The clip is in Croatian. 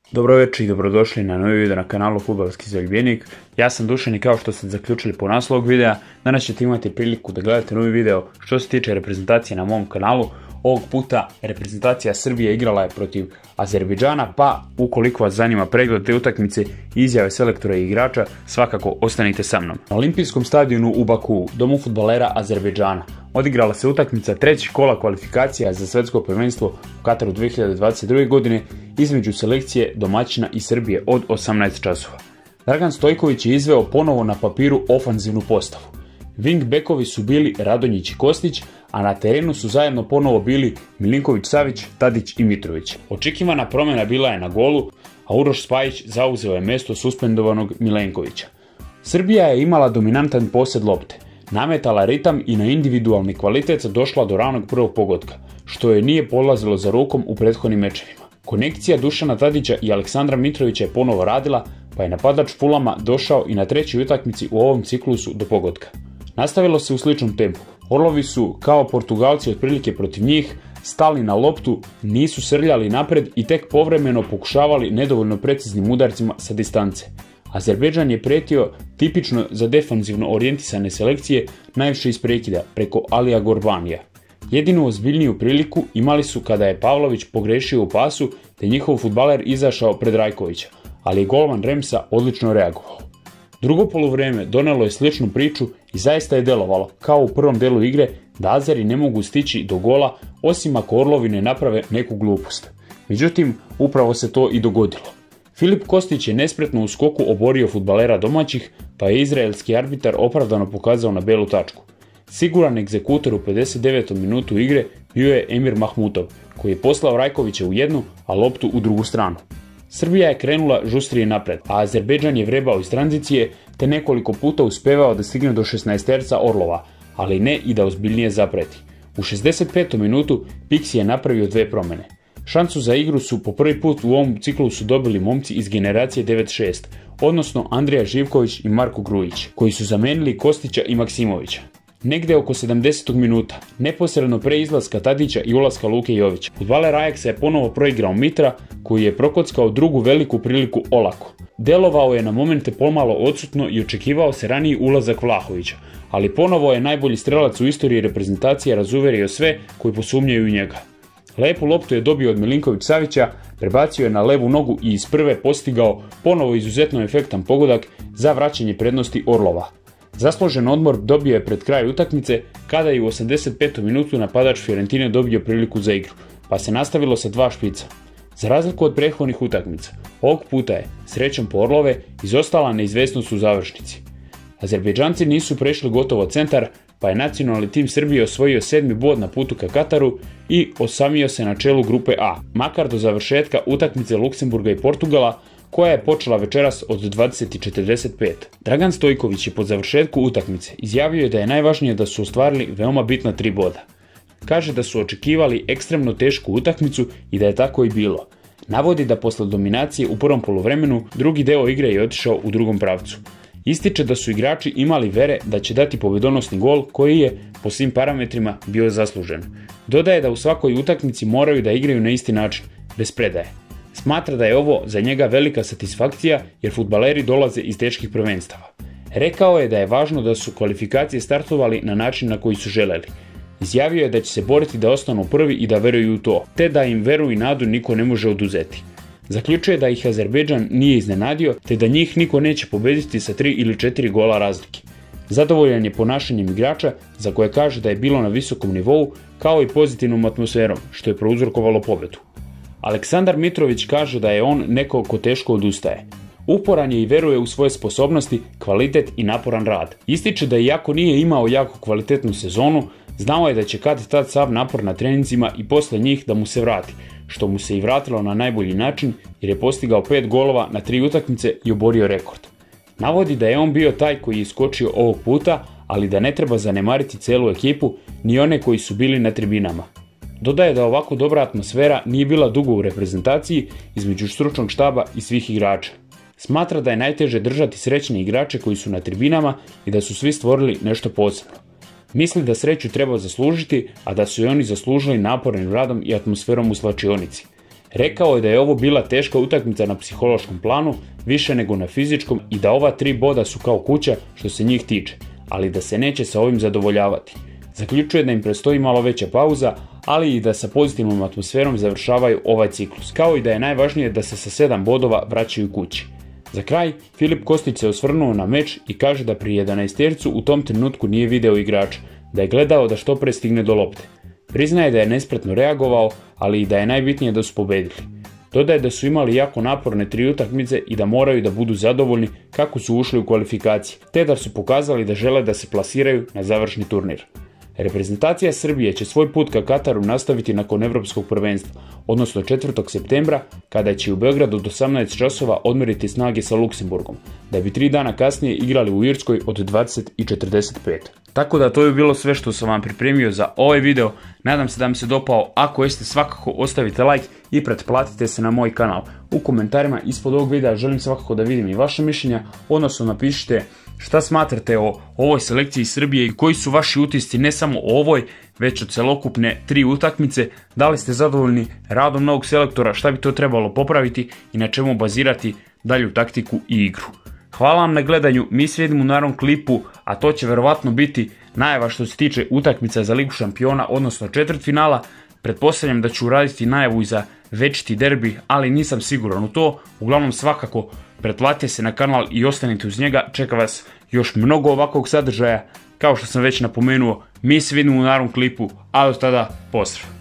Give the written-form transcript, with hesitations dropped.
Dobro večer i dobrodošli na novi video na kanalu Fudbalski zaljubljenik. Ja sam Dušan i kao što ste zaključili po naslovu ovog videa, danas ćete imati priliku da gledate novi video što se tiče reprezentacije na mom kanalu. Ovog puta reprezentacija Srbije igrala je protiv Azerbejdžana, pa ukoliko vas zanima pregled te utakmice i izjave selektora i igrača, svakako ostanite sa mnom. Na olimpijskom stadionu u Bakuu, domu fudbalera Azerbejdžana, odigrala se utakmica trećeg kola kvalifikacija za svetsko prvenstvo u Kataru 2022. godine između selekcije domaćina i Srbije od 18 časova. Dragan Stojković je izveo ponovo na papiru ofanzivnu postavu. Wing bekovi su bili Radonjić i Kostić, a na terenu su zajedno ponovo bili Milinković-Savić, Tadić i Mitrović. Očekivana promjena bila je na golu, a Uroš Spajić zauzeo je mjesto suspendovanog Milenkovića. Srbija je imala dominantan posjed lopte, nametala ritam i na individualni kvalitet došla do ranog prvog pogotka, što je nije polazilo za rukom u prethodnim mečevima. Konekcija Dušana Tadića i Aleksandra Mitrovića je ponovo radila, pa je napadač Fulama došao i na trećoj utakmici u ovom ciklusu do pogotka. Nastavilo se u sličnom tempu. Orlovi su, kao Portugalci otprilike protiv njih, stali na loptu, nisu srljali napred i tek povremeno pokušavali nedovoljno preciznim udarcima sa distance. Azerbejdžan je pretio tipično za defanzivno orijentisane selekcije, najviše iz prekida, preko Alija Gorbanija. Jedinu ozbiljniju priliku imali su kada je Pavlović pogrešio u pasu te njihov fudbaler izašao pred Rajkovića, ali je golman Remsa odlično reagovao. Drugo poluvreme donelo je sličnu priču i zaista je delovalo, kao u prvom delu igre, da Azeri ne mogu stići do gola osim ako Orlovi ne naprave neku glupost. Međutim, upravo se to i dogodilo. Filip Kostić je nespretno u skoku oborio fudbalera domaćih, pa je izraelski arbitar opravdano pokazao na belu tačku. Siguran egzekutor u 59. minutu igre bio je Emir Mahmutov, koji je poslao Rajkovića u jednu, a loptu u drugu stranu. Srbija je krenula žustrije napred, a Azerbejdžan je vrebao iz tranzicije te nekoliko puta uspevao da stigne do 16terca Orlova, ali ne i da ozbiljnije zapreti. U 65. minutu Pixi je napravio dve promjene. Šansu za igru su po prvi put u ovom ciklusu dobili momci iz generacije 9-6, odnosno Andrija Živković i Marko Grujić, koji su zamenili Kostića i Maksimovića. Negde oko 70. minuta, neposredno pre izlaska Tadića i ulaska Luke Jovića, fudbaler Ajaksa je ponovo proigrao Mitra, koji je prokockao drugu veliku priliku olako. Delovao je na momente pomalo odsutno i očekivao se raniji ulazak Vlahovića, ali ponovo je najbolji strelac u istoriji reprezentacije razuverio sve koji posumnjaju u njega. Lepu loptu je dobio od Milinković-Savića, prebacio je na levu nogu i iz prve postigao ponovo izuzetno efektan pogodak za vraćanje prednosti Orlova. Zaslužen odmor dobio je pred kraj utakmice kada je u 85. minutu napadač Fiorentine dobio priliku za igru, pa se nastavilo sa dva špica. Za razliku od prethodnih utakmica, ovog puta je, srećom po Orlove, izostala neizvesnost u završnici. Azerbejdžanci nisu prešli gotovo centar, pa je nacionalni tim Srbije osvojio 7. bod na putu ka Kataru i osamio se na čelu grupe A, makar do završetka utakmice Luksemburga i Portugala, koja je počela večeras od 20:45. Dragan Stojković je po završetku utakmice izjavio da je najvažnije da su ostvarili veoma bitna 3 boda. Kaže da su očekivali ekstremno tešku utakmicu i da je tako i bilo. Navodi da posle dominacije u prvom poluvremenu drugi deo igre je otišao u drugom pravcu. Ističe da su igrači imali vere da će dati pobedonosni gol koji je, po svim parametrima, bio zaslužen. Dodaje da u svakoj utakmici moraju da igraju na isti način, bez predaje. Smatra da je ovo za njega velika satisfakcija jer fudbaleri dolaze iz teških prvenstava. Rekao je da je važno da su kvalifikacije startovali na način na koji su želeli. Izjavio je da će se boriti da ostanu prvi i da veruju u to, te da im veru i nadu niko ne može oduzeti. Zaključuje da ih Azerbejdžan nije iznenadio, te da njih niko neće pobediti sa 3 ili 4 gola razlike. Zadovoljan je ponašanjem igrača, za koje kaže da je bilo na visokom nivou, kao i pozitivnom atmosferom, što je prouzrokovalo pobedu. Aleksandar Mitrović kaže da je on neko ko teško odustaje. Uporan je i veruje u svoje sposobnosti, kvalitet i naporan rad. Ističe da iako nije imao jako kvalitetnu sezonu, znao je da će kad tad sav napor na treninzima i posle njih da mu se vrati, što mu se i vratilo na najbolji način jer je postigao 5 golova na 3 utakmice i oborio rekord. Navodi da je on bio taj koji je iskočio ovog puta, ali da ne treba zanemariti celu ekipu, ni one koji su bili na tribinama. Dodaje da ovako dobra atmosfera nije bila dugo u reprezentaciji između stručnog štaba i svih igrača. Smatra da je najteže držati srećne igrače koji su na tribinama i da su svi stvorili nešto posebno. Misli da sreću treba zaslužiti, a da su i oni zaslužili napornim radom i atmosferom u slačionici. Rekao je da je ovo bila teška utakmica na psihološkom planu, više nego na fizičkom, i da ova 3 boda su kao kuća što se njih tiče, ali da se neće sa ovim zadovoljavati. Zaključuje da im predstoji malo veća pauza, ali i da sa pozitivnom atmosferom završavaju ovaj ciklus, kao i da je najvažnije da se sa 7 bodova vraćaju kući. Za kraj, Filip Kostić se osvrnuo na meč i kaže da pri 11-tercu u tom trenutku nije video igrača, da je gledao da što pre stigne do lopte. Priznaje da je nespretno reagovao, ali i da je najbitnije da su pobedili. Dodaje da su imali jako naporne 3 utakmice i da moraju da budu zadovoljni kako su ušli u kvalifikacije, te da su pokazali da žele da se plasiraju na završni turnir. Reprezentacija Srbije će svoj put ka Kataru nastaviti nakon Evropskog prvenstva, odnosno 4. septembra, kada će u Beogradu od 18 časova odmeriti snage sa Luksemburgom, da bi 3 dana kasnije igrali u Irskoj od 20:45. Tako da to je bilo sve što sam vam pripremio za ovaj video. Nadam se da vam se dopao. Ako jeste, svakako ostavite like i pretplatite se na moj kanal. U komentarima ispod ovog videa želim svakako da vidim i vaše mišljenja, odnosno napišite šta smatrate o ovoj selekciji Srbije i koji su vaši utisci ne samo o ovoj, već od celokupne 3 utakmice. Da li ste zadovoljni radom novog selektora, šta bi to trebalo popraviti i na čemu bazirati dalju taktiku i igru. Hvala vam na gledanju, mi se vidimo u narednom klipu, a to će verovatno biti najava što se tiče utakmica za Ligu šampiona, odnosno četvrtfinala. Pretpostavljam da ću uraditi najavu i za večiti derbi, ali nisam siguran u to. Uglavnom, svakako pretplatite se na kanal i ostanite uz njega, čeka vas još mnogo ovakvog sadržaja. Kao što sam već napomenuo, mi se vidimo u narednom klipu, a do tada pozdrav!